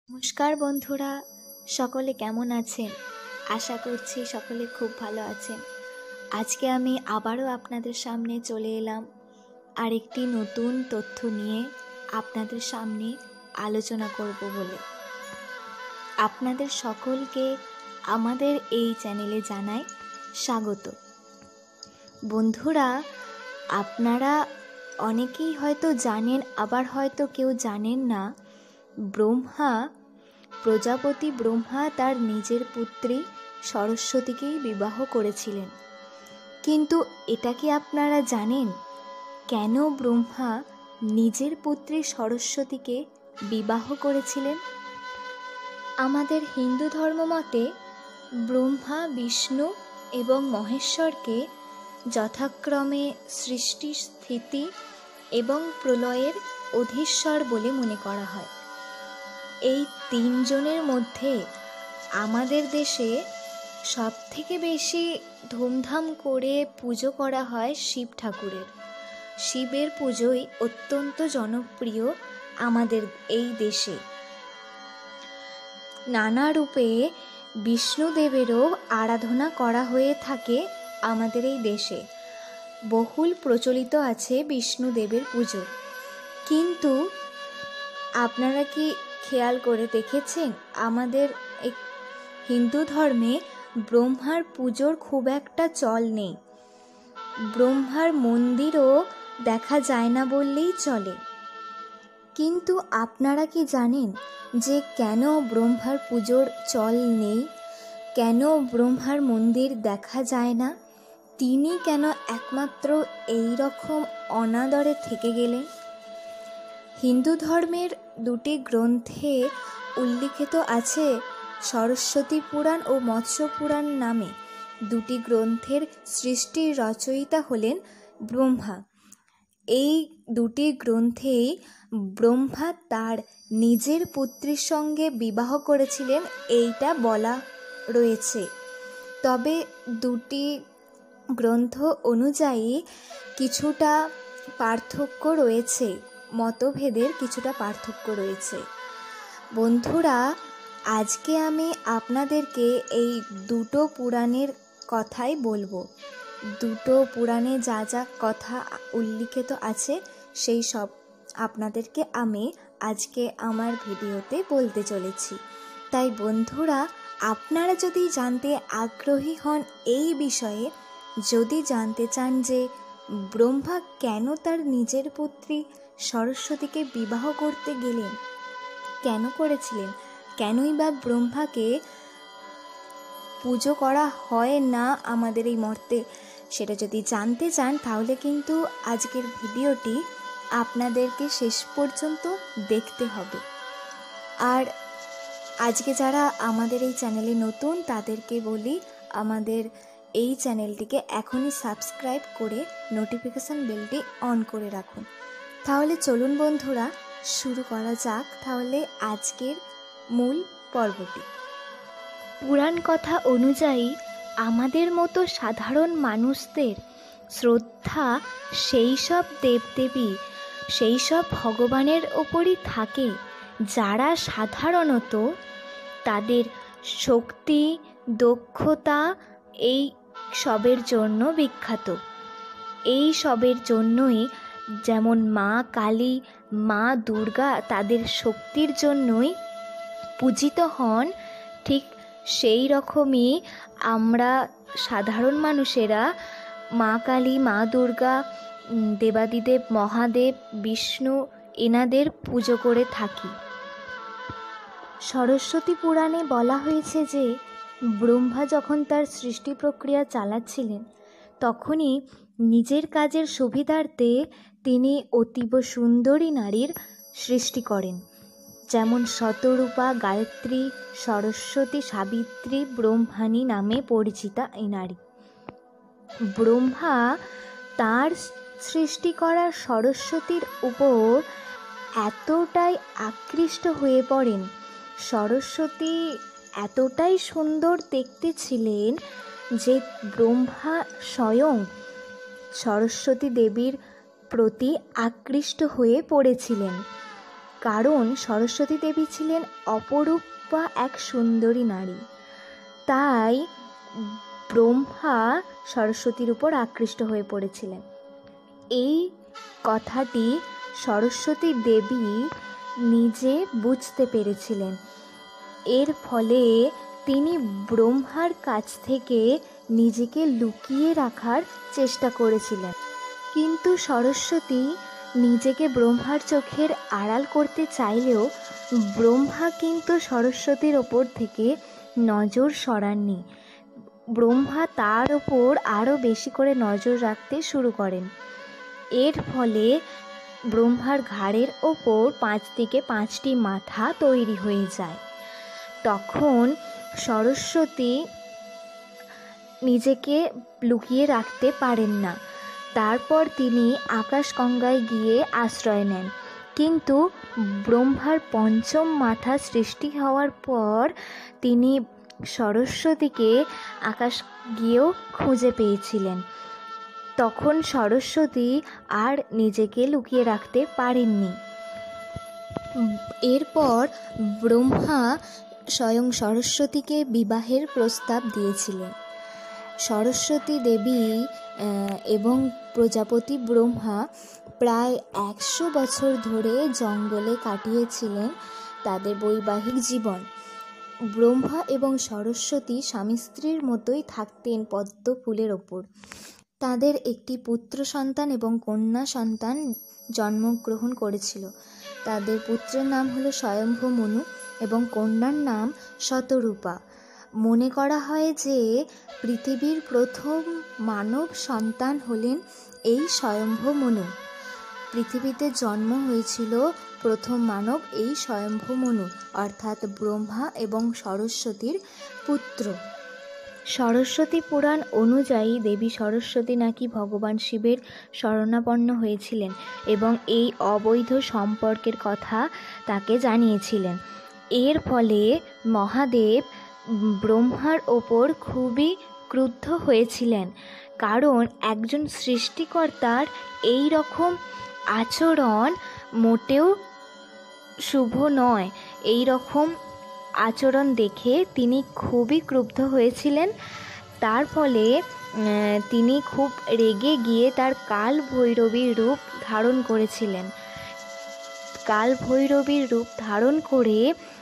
নমস্কার বন্ধুরা, সকলে কেমন আছেন? আশা করছি সকলে খুব ভালো আছেন। আজকে আমি আবারও আপনাদের সামনে চলে এলাম আরেকটি নতুন তথ্য নিয়ে আপনাদের সামনে আলোচনা করব বলে। আপনাদের সকলকে আমাদের এই চ্যানেলে জানাই স্বাগত। বন্ধুরা, আপনারা অনেকেই হয়তো জানেন, আবার হয়তো কেউ জানেন না, প্রজাপতি ব্রহ্মা তার নিজের পুত্রী সরস্বতীকেই বিবাহ করেছিলেন। কিন্তু এটা কি আপনারা জানেন কেন ব্রহ্মা নিজের পুত্রী সরস্বতীকে বিবাহ করেছিলেন? আমাদের হিন্দু ধর্ম মতে ব্রহ্মা, বিষ্ণু এবং মহেশ্বরকে যথাক্রমে সৃষ্টি, স্থিতি এবং প্রলয়ের অধীশ্বর বলে মনে করা হয়। এই তিনজনের মধ্যে আমাদের দেশে সবথেকে বেশি ধুমধাম করে পুজো করা হয় শিব ঠাকুরের। শিবের পুজোই অত্যন্ত জনপ্রিয় আমাদের এই দেশে। নানা রূপে বিষ্ণুদেবেরও আরাধনা করা হয়ে থাকে আমাদের এই দেশে। বহুল প্রচলিত আছে বিষ্ণুদেবের পুজো। কিন্তু আপনারা কি খেয়াল করে দেখেছেন, আমাদের হিন্দু ধর্মে ব্রহ্মার পুজোর খুব একটা চল নেই। ব্রহ্মার মন্দিরও দেখা যায় না বললেই চলে। কিন্তু আপনারা কি জানেন যে কেন ব্রহ্মার পুজোর চল নেই? কেন ব্রহ্মার মন্দির দেখা যায় না? তিনি কেন একমাত্র এই রকম অনাদরে থেকে গেলেন? হিন্দু ধর্মের দুটি গ্রন্থে উল্লিখিত আছে সরস্বতী পুরাণ ও মৎস্য পুরাণ নামে দুটি গ্রন্থের সৃষ্টির রচয়িতা হলেন ব্রহ্মা। এই দুটি গ্রন্থেই ব্রহ্মা তার নিজের পুত্রীর সঙ্গে বিবাহ করেছিলেন এইটা বলা রয়েছে। তবে দুটি গ্রন্থ অনুযায়ী কিছুটা পার্থক্য রয়েছে, মতভেদের কিছুটা পার্থক্য রয়েছে। বন্ধুরা, আজকে আমি আপনাদেরকে এই দুটো পুরাণের কথাই বলবো। দুটো পুরাণে যা যা কথা উল্লিখিত আছে সেই সব আপনাদেরকে আমি আজকে আমার ভিডিওতে বলতে চলেছি। তাই বন্ধুরা, আপনারা যদি জানতে আগ্রহী হন এই বিষয়ে, যদি জানতে চান যে ব্রহ্মা কেন তার নিজের পুত্রী সরস্বতীকে বিবাহ করতে গেলেন, কেন করেছিলেন, কেনই বা ব্রহ্মাকে পুজো করা হয় না আমাদের এই মর্তে, সেটা যদি জানতে চান তাহলে কিন্তু আজকের ভিডিওটি আপনাদেরকে শেষ পর্যন্ত দেখতে হবে। আর আজকে যারা আমাদের এই চ্যানেলে নতুন তাদেরকে বলি, আমাদের এই চ্যানেলটিকে এখনই সাবস্ক্রাইব করে নোটিফিকেশান বেলটি অন করে রাখুন। তাহলে চলুন বন্ধুরা, শুরু করা যাক তাহলে আজকের মূল পর্বটি। পুরাণ কথা অনুযায়ী আমাদের মতো সাধারণ মানুষদের শ্রদ্ধা সেই সব দেবদেবী, সেই সব ভগবানের ওপরই থাকে যারা সাধারণত তাদের শক্তি, দক্ষতা এই সবের জন্য বিখ্যাত। এই সবের জন্যই যেমন মা কালী, মা দুর্গা তাদের শক্তির জন্যই পূজিত হন, ঠিক সেই রকমই আমরা সাধারণ মানুষেরা মা কালী, মা দুর্গা, দেবাদিদেব মহাদেব, বিষ্ণু এনাদের পুজো করে থাকি। সরস্বতী পুরাণে বলা হয়েছে যে ব্রহ্মা যখন তার সৃষ্টি প্রক্রিয়া চালাচ্ছিলেন তখনই নিজের কাজের সুবিধার্থে তিনি অতীব সুন্দরী নারীর সৃষ্টি করেন। যেমন শতরূপা, গায়ত্রী, সরস্বতী, সাবিত্রী, ব্রহ্মাণী নামে পরিচিতা এই নারী। ব্রহ্মা তার সৃষ্টি করা সরস্বতীর উপর এতটাই আকৃষ্ট হয়ে পড়েন, সরস্বতী এতটাই সুন্দর দেখতে ছিলেন যে ব্রহ্মা স্বয়ং সরস্বতী দেবীর প্রতি আকৃষ্ট হয়ে পড়েছিলেন। কারণ সরস্বতী দেবী ছিলেন অপরূপা এক সুন্দরী নারী। তাই ব্রহ্মা সরস্বতীর উপর আকৃষ্ট হয়ে পড়েছিলেন। এই কথাটি সরস্বতী দেবী নিজে বুঝতে পেরেছিলেন। এর ফলে তিনি ব্রহ্মার কাছ থেকে নিজেকে লুকিয়ে রাখার চেষ্টা করেছিলেন। কিন্তু সরস্বতী নিজেকে ব্রহ্মার চোখের আড়াল করতে চাইলেও ব্রহ্মা কিন্তু সরস্বতীর ওপর থেকে নজর সরাননি। ব্রহ্মা তার ওপর আরও বেশি করে নজর রাখতে শুরু করেন। এর ফলে ব্রহ্মার ঘাড়ের ওপর 5 দিকে 5টি মাথা তৈরি হয়ে যায়। তখন সরস্বতী নিজেকে লুকিয়ে রাখতে পারেন না। তারপর তিনি আকাশগঙ্গায় গিয়ে আশ্রয় নেন। কিন্তু ব্রহ্মার 5ম মাথা সৃষ্টি হওয়ার পর তিনি সরস্বতীকে আকাশ গিয়েও খুঁজে পেয়েছিলেন। তখন সরস্বতী আর নিজেকে লুকিয়ে রাখতে পারেননি। এরপর ব্রহ্মা স্বয়ং সরস্বতীকে বিবাহের প্রস্তাব দিয়েছিলেন। সরস্বতী দেবী এবং প্রজাপতি ব্রহ্মা প্রায় 100 বছর ধরে জঙ্গলে কাটিয়েছিলেন তাদের বৈবাহিক জীবন। ব্রহ্মা এবং সরস্বতী স্বামী স্ত্রীর মতোই থাকতেন পদ্ম ফুলের ওপর। তাদের একটি পুত্র সন্তান এবং কন্যা সন্তান জন্মগ্রহণ করেছিল। তাদের পুত্রের নাম হলো স্বয়ম্ভু মনু এবং কন্যার নাম শতরূপা। মনে করা হয় যে পৃথিবীর প্রথম মানব সন্তান হলেন এই স্বয়ম্ভু মনু। পৃথিবীতে জন্ম হয়েছিল প্রথম মানব এই স্বয়ম্ভু মনু, অর্থাৎ ব্রহ্মা এবং সরস্বতীর পুত্র। সরস্বতী পুরাণ অনুযায়ী দেবী সরস্বতী নাকি ভগবান শিবের শরণাপন্ন হয়েছিলেন এবং এই অবৈধ সম্পর্কের কথা তাকে জানিয়েছিলেন। এর ফলে মহাদেব ব্রহ্মার ওপর খুবই ক্রুদ্ধ হয়েছিলেন, কারণ একজন সৃষ্টিকর্তার এই রকম আচরণ মোটেও শুভ নয়। এই রকম আচরণ দেখে তিনি খুবই ক্রুদ্ধ হয়েছিলেন। তার ফলে তিনি খুব রেগে গিয়ে তার কাল ভৈরবীর রূপ ধারণ করেছিলেন। কাল ভৈরবীর রূপ ধারণ করে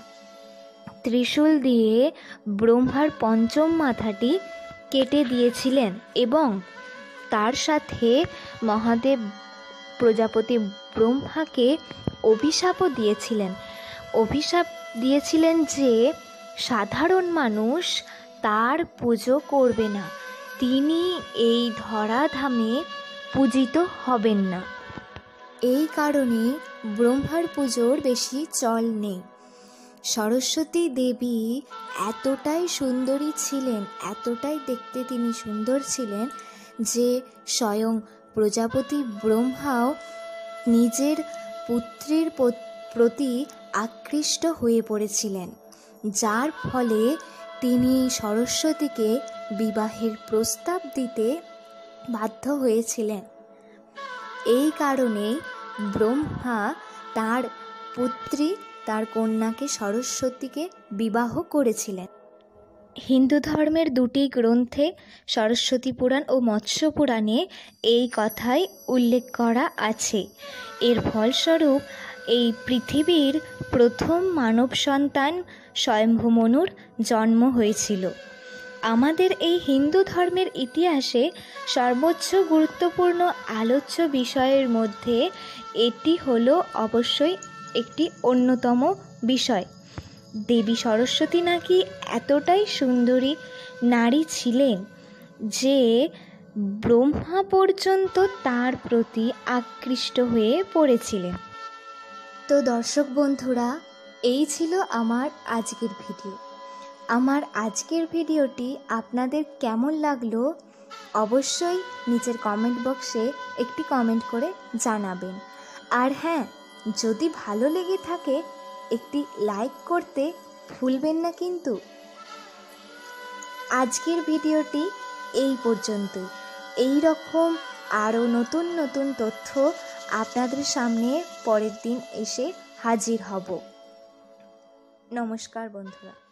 ত্রিশূল দিয়ে ব্রহ্মার 5ম মাথাটি কেটে দিয়েছিলেন এবং তার সাথে মহাদেব প্রজাপতি ব্রহ্মাকে অভিশাপও দিয়েছিলেন। অভিশাপ দিয়েছিলেন যে সাধারণ মানুষ তার পুজো করবে না, তিনি এই ধরাধামে পূজিত হবেন না। এই কারণে ব্রহ্মার পুজোর বেশি চল নেই। সরস্বতী দেবী এতটাই সুন্দরী ছিলেন, এতটাই দেখতে তিনি সুন্দর ছিলেন যে স্বয়ং প্রজাপতি ব্রহ্মাও নিজের পুত্রের প্রতি আকৃষ্ট হয়ে পড়েছিলেন, যার ফলে তিনি সরস্বতীকে বিবাহের প্রস্তাব দিতে বাধ্য হয়েছিলেন। এই কারণেই ব্রহ্মা তার পুত্রী, তার কন্যাকে সরস্বতীকে বিবাহ করেছিলেন। হিন্দু ধর্মের 2টি গ্রন্থে সরস্বতী পুরাণ ও মৎস্য পুরাণে এই কথাই উল্লেখ করা আছে। এর ফলস্বরূপ এই পৃথিবীর প্রথম মানব সন্তান স্বয়ম্ভু মনুর জন্ম হয়েছিল। আমাদের এই হিন্দু ধর্মের ইতিহাসে সর্বোচ্চ গুরুত্বপূর্ণ আলোচ্য বিষয়ের মধ্যে এটি হলো অবশ্যই একটি অন্যতম বিষয়। দেবী সরস্বতী নাকি এতটাই সুন্দরী নারী ছিলেন যে ব্রহ্মা পর্যন্ত তার প্রতি আকৃষ্ট হয়ে পড়েছিলেন। তো দর্শক বন্ধুরা, এই ছিল আমার আজকের ভিডিও। আমার আজকের ভিডিওটি আপনাদের কেমন লাগলো অবশ্যই নিচের কমেন্ট বক্সে একটি কমেন্ট করে জানাবেন। আর হ্যাঁ, যদি ভালো লেগে থাকে একটি লাইক করতে ভুলবেন না কিন্তু। আজকের ভিডিওটি এই পর্যন্তই। এই রকম আরও নতুন নতুন তথ্য আপনাদের সামনে পরের দিন এসে হাজির হব। নমস্কার বন্ধুরা।